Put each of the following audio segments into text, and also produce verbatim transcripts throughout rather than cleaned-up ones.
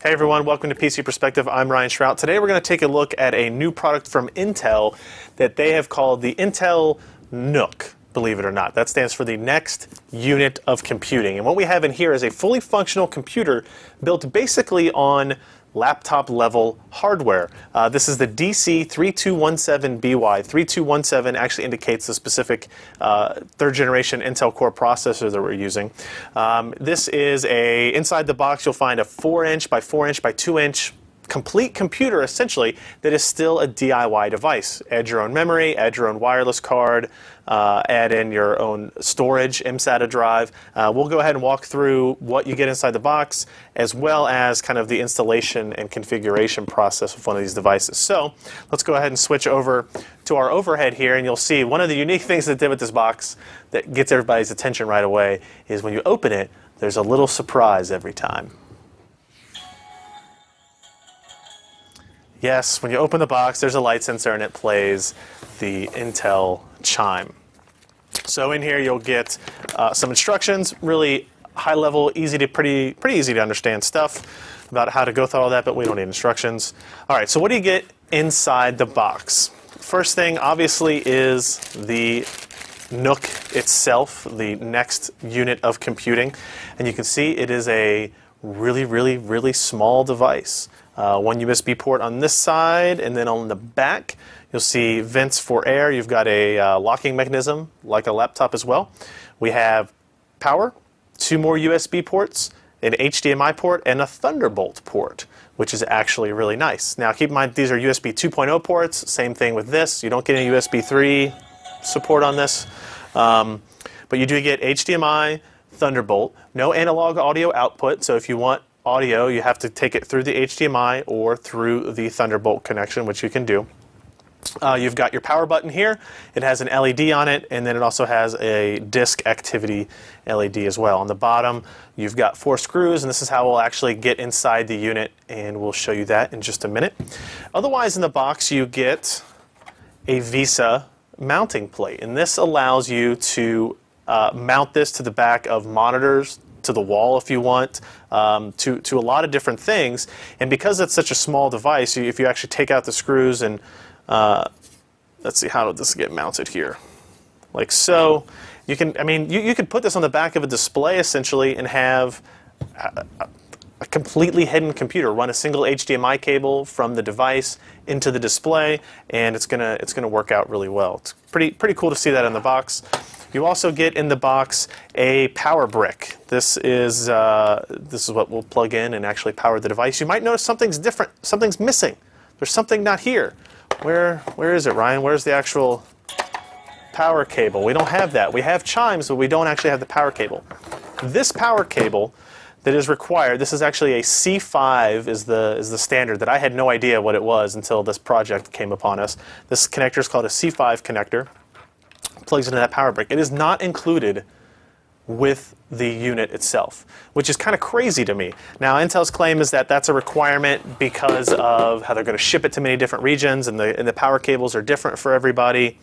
Hey everyone, welcome to P C Perspective. I'm Ryan Shrout. Today we're going to take a look at a new product from Intel that they have called the Intel N U C, believe it or not. That stands for the Next Unit of Computing. And what we have in here is a fully functional computer built basically on laptop level hardware. Uh, this is the D C three two one seven B Y. three two one seven actually indicates the specific uh, third generation Intel Core processor that we're using. Um, this is a, inside the box you'll find a four inch by four inch by two inch complete computer essentially that is still a D I Y device. Add your own memory, add your own wireless card, uh, add in your own storage, M SATA drive. Uh, we'll go ahead and walk through what you get inside the box as well as kind of the installation and configuration process of one of these devices. So let's go ahead and switch over to our overhead here, and you'll see one of the unique things that they did with this box that gets everybody's attention right away is when you open it, there's a little surprise every time. Yes, when you open the box, there's a light sensor and it plays the Intel chime. So in here you'll get uh, some instructions, really high level, easy to pretty pretty easy to understand stuff about how to go through all that, but we don't need instructions. All right, so what do you get inside the box? First thing obviously is the N U C itself, the Next Unit of Computing, and you can see it is a really, really, really small device. Uh, one U S B port on this side, and then on the back you'll see vents for air. You've got a uh, locking mechanism like a laptop as well. We have power, two more U S B ports, an H D M I port, and a Thunderbolt port, which is actually really nice. Now keep in mind these are U S B two point oh ports, same thing with this. You don't get any U S B three support on this, um, but you do get H D M I, Thunderbolt, no analog audio output, so if you want audio, you have to take it through the H D M I or through the Thunderbolt connection, which you can do. Uh, you've got your power button here. It has an L E D on it, and then it also has a disk activity L E D as well. On the bottom, you've got four screws, and this is how we'll actually get inside the unit, and we'll show you that in just a minute. Otherwise, in the box, you get a VESA mounting plate, and this allows you to uh, mount this to the back of monitors, to the wall if you want, um, to, to a lot of different things. And because it's such a small device, you, if you actually take out the screws and, uh, let's see, how did this get mounted here? Like so. You can, I mean, you, you could put this on the back of a display essentially and have a, a, a completely hidden computer, run a single H D M I cable from the device into the display, and it's gonna, it's gonna work out really well. It's pretty, pretty cool to see that in the box. You also get in the box a power brick. This is uh, this is what will plug in and actually power the device. You might notice something's different. Something's missing. There's something not here. Where where is it, Ryan? Where's the actual power cable? We don't have that. We have chimes, but we don't actually have the power cable. This power cable that is required. This is actually a C five is the is the standard that I had no idea what it was until this project came upon us. This connector is called a C five connector. Plugs into that power brick. It is not included with the unit itself, which is kind of crazy to me. Now, Intel's claim is that that's a requirement because of how they're going to ship it to many different regions, and the and the power cables are different for everybody.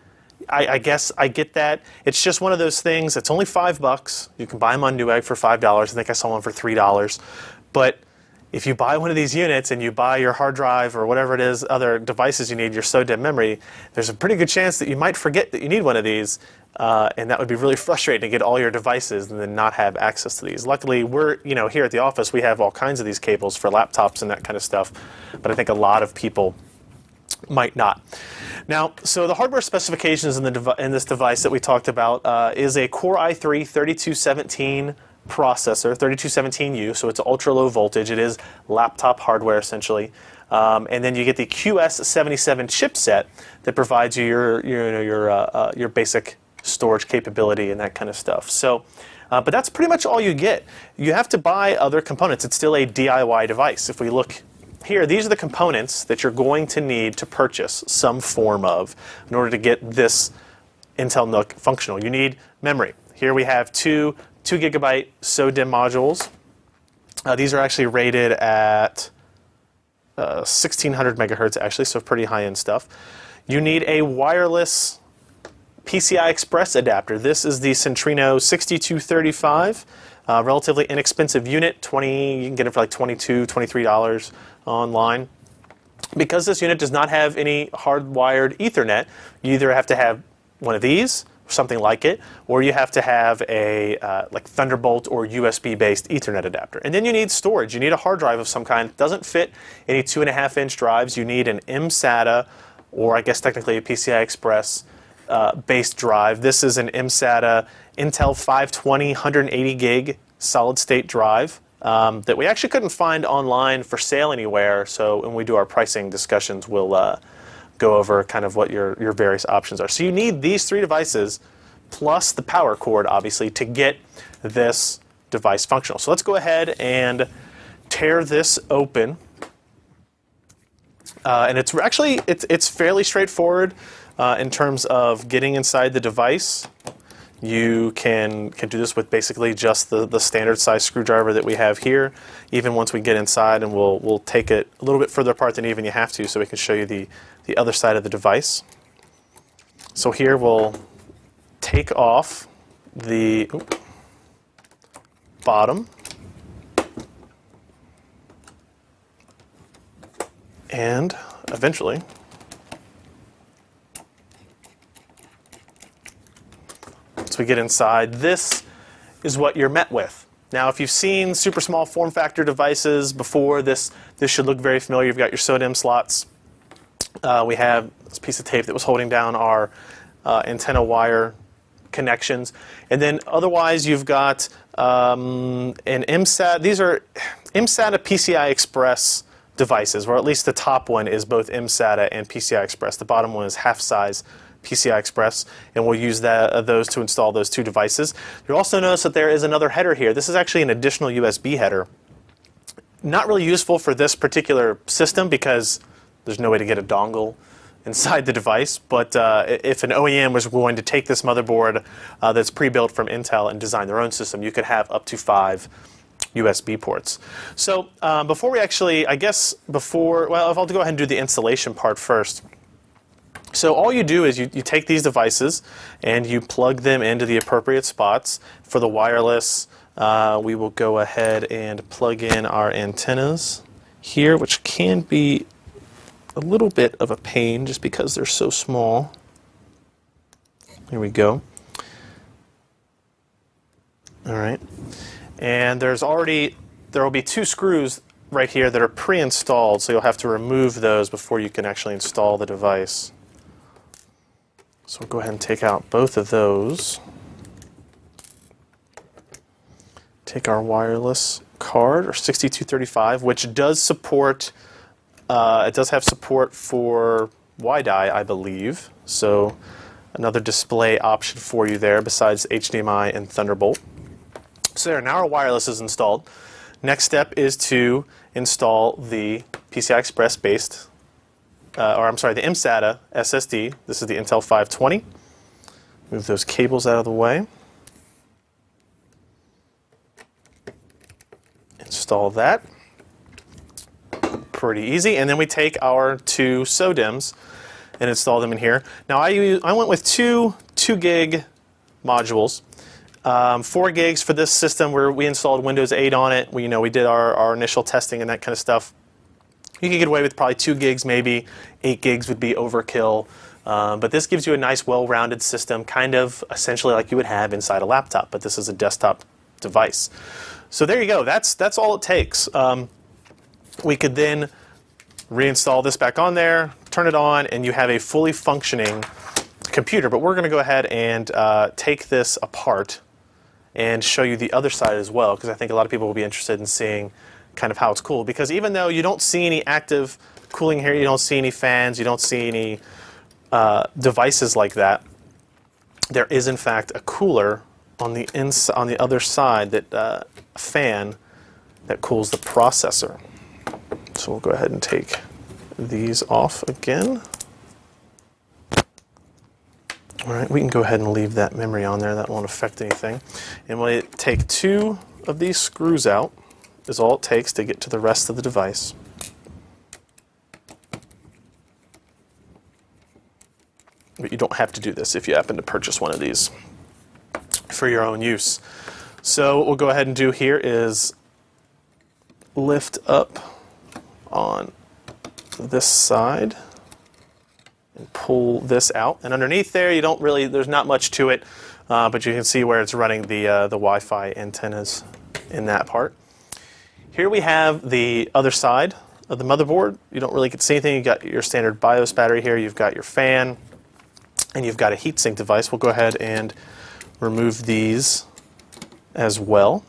I, I guess I get that. It's just one of those things. It's only five bucks. You can buy them on Newegg for five dollars. I think I saw one for three dollars. But if you buy one of these units and you buy your hard drive or whatever it is, other devices you need, your SODIMM memory, there's a pretty good chance that you might forget that you need one of these, uh, and that would be really frustrating to get all your devices and then not have access to these. Luckily, we're, you know, here at the office, we have all kinds of these cables for laptops and that kind of stuff, but I think a lot of people might not. Now, so the hardware specifications in, the in this device that we talked about uh, is a Core i three thirty-two seventeen processor, thirty-two seventeen U, so it's ultra low voltage. It is laptop hardware essentially. Um, and then you get the Q S seventy-seven chipset that provides you your your you know, your, uh, uh, your basic storage capability and that kind of stuff. So, uh, but that's pretty much all you get. You have to buy other components. It's still a D I Y device. If we look here, these are the components that you're going to need to purchase some form of in order to get this Intel N U C functional. You need memory. Here we have two two gigabyte SODIMM modules. Uh, these are actually rated at uh, sixteen hundred megahertz actually, so pretty high-end stuff. You need a wireless P C I Express adapter. This is the Centrino sixty-two thirty-five, uh, relatively inexpensive unit. twenty, you can get it for like twenty-two dollars, twenty-three dollars online. Because this unit does not have any hardwired Ethernet, you either have to have one of these, something like it, or you have to have a uh, like Thunderbolt or U S B-based Ethernet adapter. And then you need storage. You need a hard drive of some kind. It doesn't fit any two and a half inch drives. You need an M SATA, or I guess technically a P C I Express uh, based drive. This is an M SATA Intel five twenty one eighty gig solid state drive um, that we actually couldn't find online for sale anywhere. So when we do our pricing discussions, we'll uh, go over kind of what your, your various options are. So you need these three devices plus the power cord, obviously, to get this device functional. So let's go ahead and tear this open. Uh, and it's actually, it's, it's fairly straightforward uh, in terms of getting inside the device. You can, can do this with basically just the, the standard size screwdriver that we have here, even once we get inside, and we'll, we'll take it a little bit further apart than even you have to so we can show you the, the other side of the device. So here we'll take off the oops, bottom and eventually once we get inside, this is what you're met with. Now, if you've seen super small form factor devices before, this this should look very familiar. You've got your SODIMM slots. Uh, we have this piece of tape that was holding down our uh, antenna wire connections. And then otherwise, you've got um, an M SATA. These are M SATA P C I Express devices, or at least the top one is both M SATA and P C I Express. The bottom one is half-size P C I Express, and we'll use that, uh, those to install those two devices. You'll also notice that there is another header here. This is actually an additional U S B header. Not really useful for this particular system because there's no way to get a dongle inside the device, but uh, if an O E M was going to take this motherboard uh, that's pre-built from Intel and design their own system, you could have up to five U S B ports. So um, before we actually, I guess before, well, I'll go ahead and do the installation part first. So all you do is you, you take these devices and you plug them into the appropriate spots. For the wireless, uh, we will go ahead and plug in our antennas here, which can be a little bit of a pain just because they're so small. Here we go. All right. And there's already, there will be two screws right here that are pre-installed, so you'll have to remove those before you can actually install the device. So we'll go ahead and take out both of those. Take our wireless card, or sixty-two thirty-five, which does support, uh, it does have support for W D I, I believe. So another display option for you there besides H D M I and Thunderbolt. So there, now our wireless is installed. Next step is to install the P C I Express based Uh, or I'm sorry, the M SATA S S D. This is the Intel five twenty. Move those cables out of the way. Install that. Pretty easy. And then we take our two SODIMMs and install them in here. Now I, use, I went with two two gig modules. Um, four gigs for this system where we installed Windows eight on it. We, you know, we did our, our initial testing and that kind of stuff. You could get away with probably two gigs, maybe eight gigs would be overkill. Um, but this gives you a nice, well-rounded system, kind of essentially like you would have inside a laptop. But this is a desktop device. So there you go. That's that's all it takes. Um, we could then reinstall this back on there, turn it on, and you have a fully functioning computer. But we're going to go ahead and uh, take this apart and show you the other side as well, because I think a lot of people will be interested in seeing kind of how it's cooled, because even though you don't see any active cooling here, you don't see any fans, you don't see any uh, devices like that, there is in fact a cooler on the ins on the other side, that uh, a fan that cools the processor. So we'll go ahead and take these off again. All right, we can go ahead and leave that memory on there. That won't affect anything. And we'll take two of these screws out. Is all it takes to get to the rest of the device. But you don't have to do this if you happen to purchase one of these for your own use. So what we'll go ahead and do here is lift up on this side and pull this out. And underneath there, you don't really, there's not much to it, uh, but you can see where it's running the, uh, the Wi-Fi antennas in that part. Here we have the other side of the motherboard. You don't really get to see anything. You've got your standard BIOS battery here. You've got your fan, and you've got a heatsink device. We'll go ahead and remove these as well.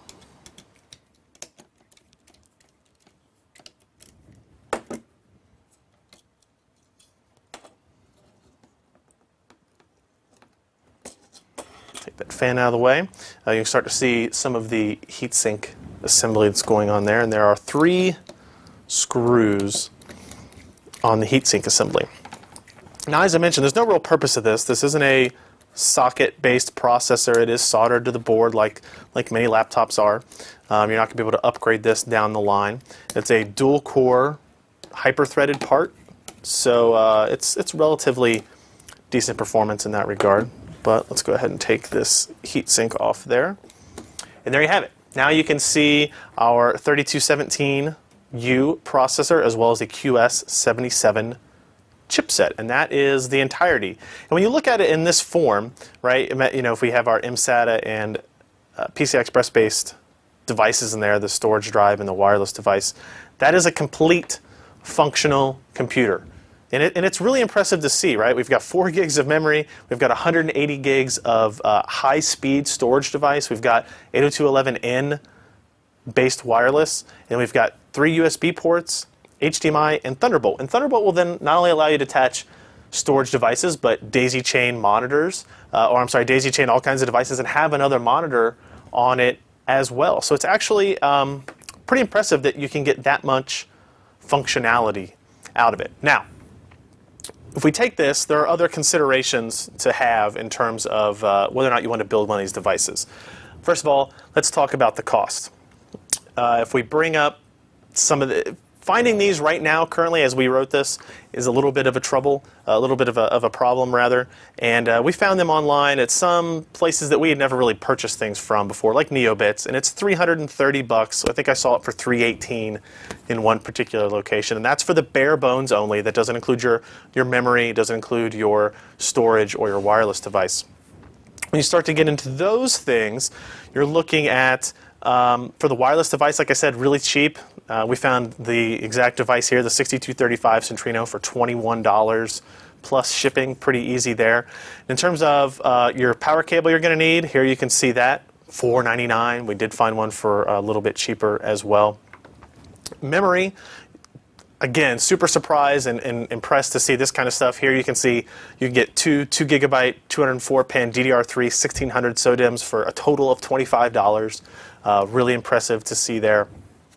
Take that fan out of the way. Uh, you can start to see some of the heatsink assembly that's going on there, and there are three screws on the heatsink assembly. Now, as I mentioned, there's no real purpose to this. This isn't a socket-based processor. It is soldered to the board like, like many laptops are. Um, you're not going to be able to upgrade this down the line. It's a dual-core, hyper-threaded part, so uh, it's, it's relatively decent performance in that regard. But let's go ahead and take this heatsink off there. And there you have it. Now you can see our thirty-two seventeen U processor as well as the Q S seventy-seven chipset, and that is the entirety. And when you look at it in this form, right, you know, if we have our M SATA and uh, P C I Express based devices in there, the storage drive and the wireless device, that is a complete functional computer. And, it, and it's really impressive to see, right? We've got four gigs of memory, we've got one hundred eighty gigs of uh, high-speed storage device, we've got eight oh two dot eleven N based wireless, and we've got three U S B ports, H D M I, and Thunderbolt. And Thunderbolt will then not only allow you to attach storage devices, but daisy chain monitors, uh, or I'm sorry, daisy chain all kinds of devices, and have another monitor on it as well. So it's actually um, pretty impressive that you can get that much functionality out of it. Now, if we take this, there are other considerations to have in terms of uh, whether or not you want to build one of these devices. First of all, let's talk about the cost. Uh, if we bring up some of the, finding these right now, currently, as we wrote this, is a little bit of a trouble, a little bit of a, of a problem, rather. And uh, we found them online at some places that we had never really purchased things from before, like NeoBits, and it's three hundred thirty bucks. So I think I saw it for three eighteen in one particular location, and that's for the bare bones only. That doesn't include your your memory, it doesn't include your storage or your wireless device. When you start to get into those things, you're looking at Um, for the wireless device, like I said, really cheap. Uh, we found the exact device here, the sixty-two thirty-five Centrino, for twenty-one dollars plus shipping. Pretty easy there. In terms of uh, your power cable you're going to need, here you can see that, four ninety-nine. We did find one for a little bit cheaper as well. Memory, again, super surprised and, and impressed to see this kind of stuff. Here you can see you can get two two gigabyte, two hundred four pin D D R three sixteen hundred SODIMMs for a total of twenty-five dollars. Uh, really impressive to see there.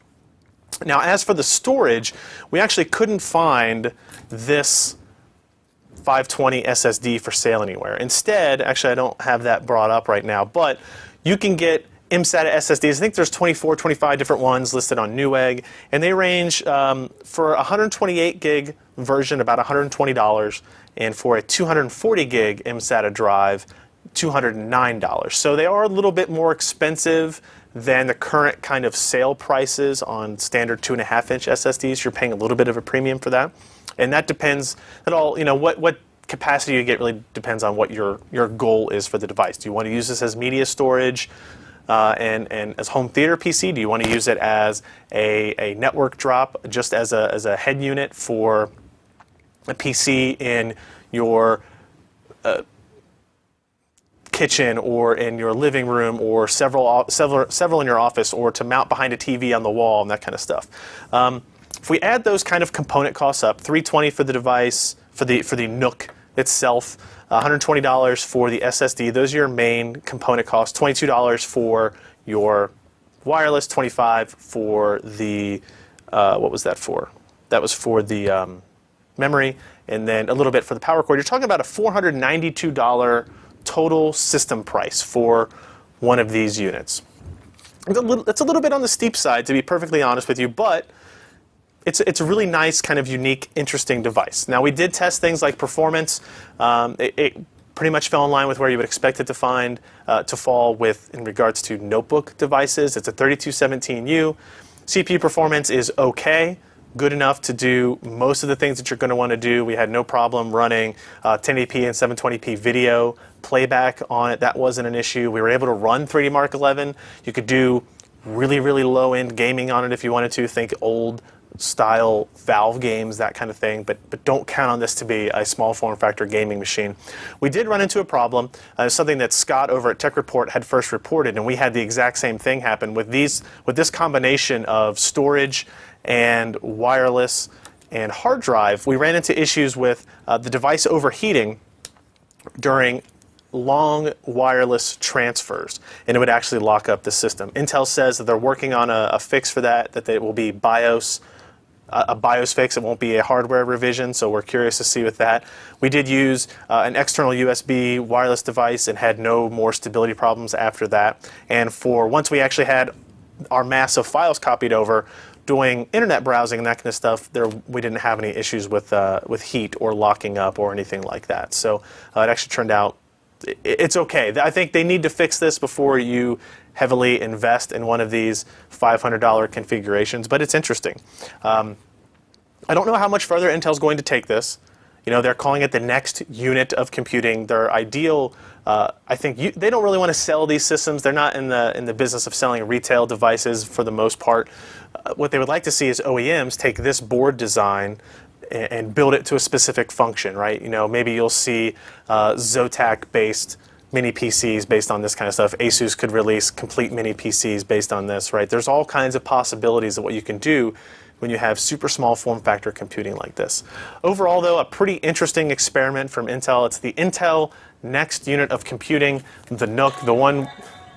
Now, as for the storage, we actually couldn't find this five twenty S S D for sale anywhere. Instead, actually, I don't have that brought up right now, but you can get M SATA S S Ds. I think there's twenty-four, twenty-five different ones listed on Newegg, and they range um, for a one hundred twenty-eight gig version, about one hundred twenty dollars, and for a two hundred forty gig M SATA drive, two hundred nine dollars. So they are a little bit more expensive than the current kind of sale prices on standard two and a half inch S S Ds. You're paying a little bit of a premium for that, and that depends. That all, you know, what what capacity you get really depends on what your your goal is for the device. Do you want to use this as media storage uh, and and as home theater P C? Do you want to use it as a a network drop, just as a as a head unit for a P C in your uh, kitchen or in your living room, or several several several in your office, or to mount behind a T V on the wall and that kind of stuff? Um, if we add those kind of component costs up, three hundred twenty dollars for the device, for the for the N U C itself, one hundred twenty dollars for the S S D. Those are your main component costs. twenty-two dollars for your wireless, twenty-five dollars for the uh, what was that for? That was for the um, memory, and then a little bit for the power cord. You're talking about a four hundred ninety-two dollars total system price for one of these units. It's a, little, it's a little bit on the steep side, to be perfectly honest with you, but it's, it's a really nice, kind of unique, interesting device. Now, we did test things like performance. Um, it, it pretty much fell in line with where you would expect it to find, uh, to fall with in regards to notebook devices. It's a thirty-two seventeen U. C P U performance is okay, good enough to do most of the things that you're going to want to do. We had no problem running uh, ten eighty p and seven twenty p video playback on it. That wasn't an issue. We were able to run three D Mark eleven. You could do really, really low-end gaming on it if you wanted to. Think old style Valve games, that kind of thing, but but don't count on this to be a small form factor gaming machine. We did run into a problem, uh, something that Scott over at Tech Report had first reported, and we had the exact same thing happen with these with this combination of storage and wireless and hard drive. We ran into issues with uh, the device overheating during long wireless transfers, and it would actually lock up the system. Intel says that they're working on a, a fix for that, that it will be BIOS, uh, a BIOS fix. It won't be a hardware revision, so we're curious to see with that. We did use uh, an external U S B wireless device and had no more stability problems after that. And for once we actually had our massive files copied over, doing internet browsing and that kind of stuff, there we didn't have any issues with uh, with heat or locking up or anything like that. So uh, it actually turned out it's okay. I think they need to fix this before you heavily invest in one of these five hundred dollar configurations, but it's interesting. Um, I don't know how much further Intel's going to take this. You know, they're calling it the next unit of computing. Their ideal, uh, I think, you, they don't really want to sell these systems. They're not in the in the business of selling retail devices for the most part. Uh, what they would like to see is O E Ms take this board design and build it to a specific function, right? You know, maybe you'll see uh, Zotac-based mini P Cs based on this kind of stuff. Asus could release complete mini P Cs based on this, right? There's all kinds of possibilities of what you can do when you have super small form factor computing like this. Overall, though, a pretty interesting experiment from Intel. It's the Intel next unit of computing, the N U C, the one...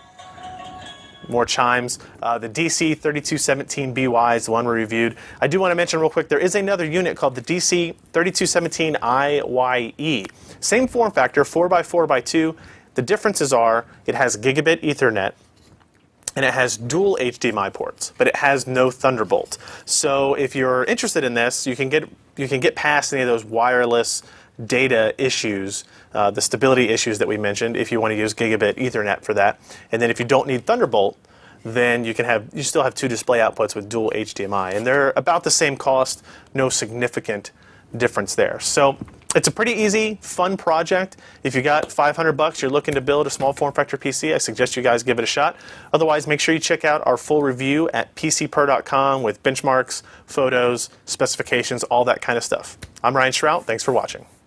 More chimes. Uh, the D C thirty-two seventeen B Y is the one we reviewed. I do want to mention real quick, there is another unit called the D C thirty-two seventeen I Y E. Same form factor, four by four by two. The differences are it has Gigabit Ethernet and it has dual H D M I ports, but it has no Thunderbolt. So if you're interested in this, you can get you can get past any of those wireless data issues, uh, the stability issues that we mentioned, if you want to use Gigabit Ethernet for that. And then if you don't need Thunderbolt, then you can have you still have two display outputs with dual H D M I, and they're about the same cost, no significant difference there. So it's a pretty easy, fun project. If you got five hundred bucks, you're looking to build a small form factor P C, I suggest you guys give it a shot. Otherwise, make sure you check out our full review at P C per dot com with benchmarks, photos, specifications, all that kind of stuff. I'm Ryan Shrout. Thanks for watching.